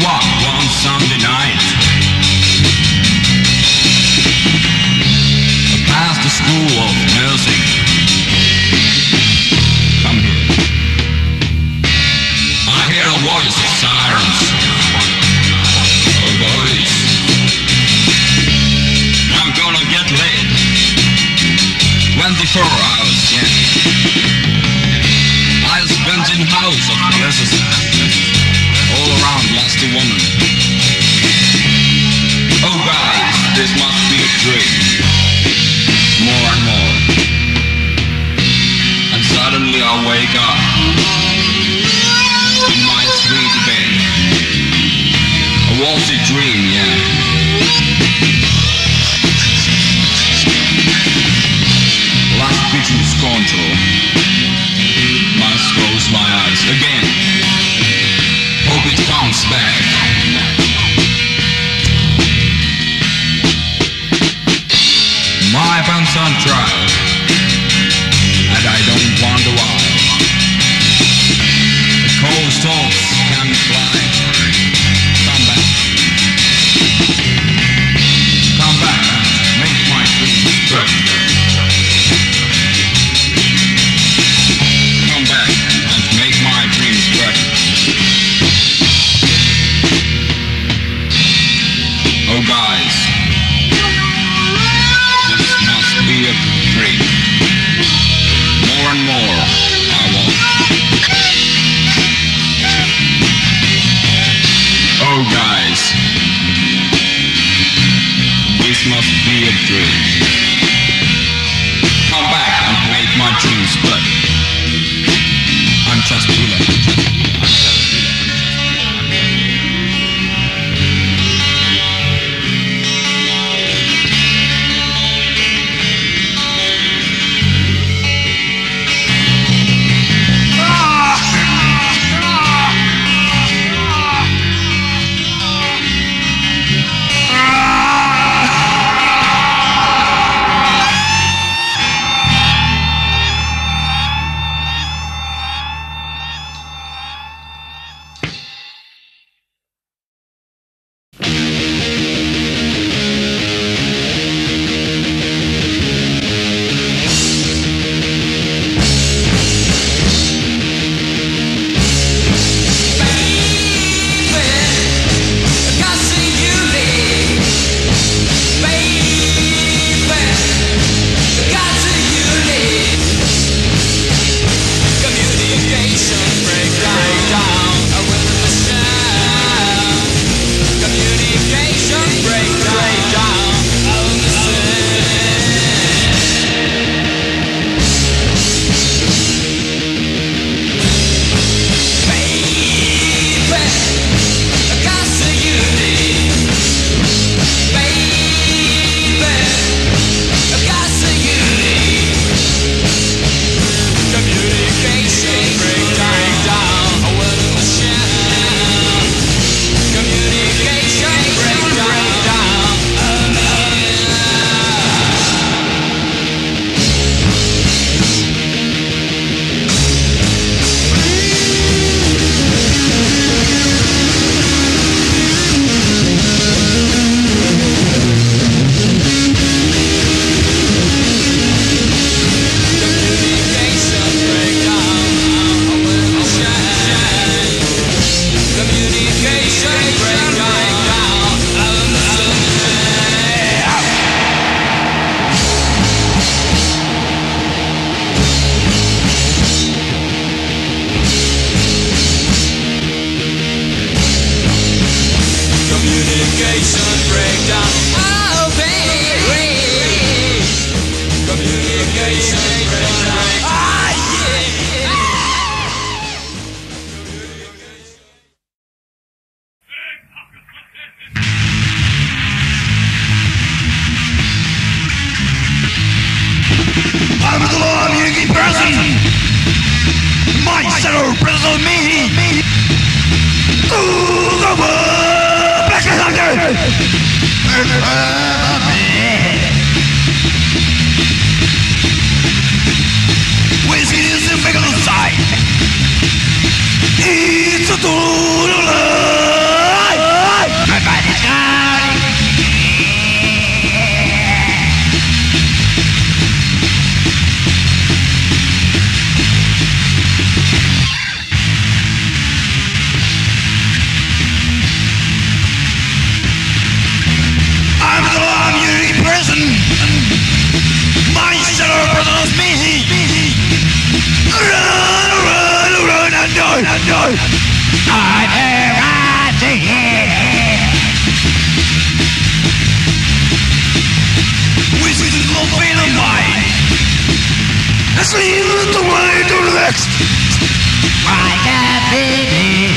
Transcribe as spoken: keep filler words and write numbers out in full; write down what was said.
o'clock one Sunday night. Past the school of nursing. Come here. I hear a voice of sirens. Oh boys, I'm gonna get laid. Twenty-four hours, yeah. I'll spend in house of places all around lusty woman. Oh guys, this must be a dream. More and more. And suddenly I wake up in my sweet bed. A waltzy dream, yeah. Last vision's control. Must close my eyes again. Hope it comes back. My pants on trial, and I don't wonder why. The cold stones can fly. Come back. Come back and make my dreams true. Come back and make my dreams true. Oh guys, be a dream. More and more I want. Oh guys, this must be a dream. Come back and make my dreams good. I'm just feeling. Whiskey is the bigger side. It's a total lie. Why, yeah, baby.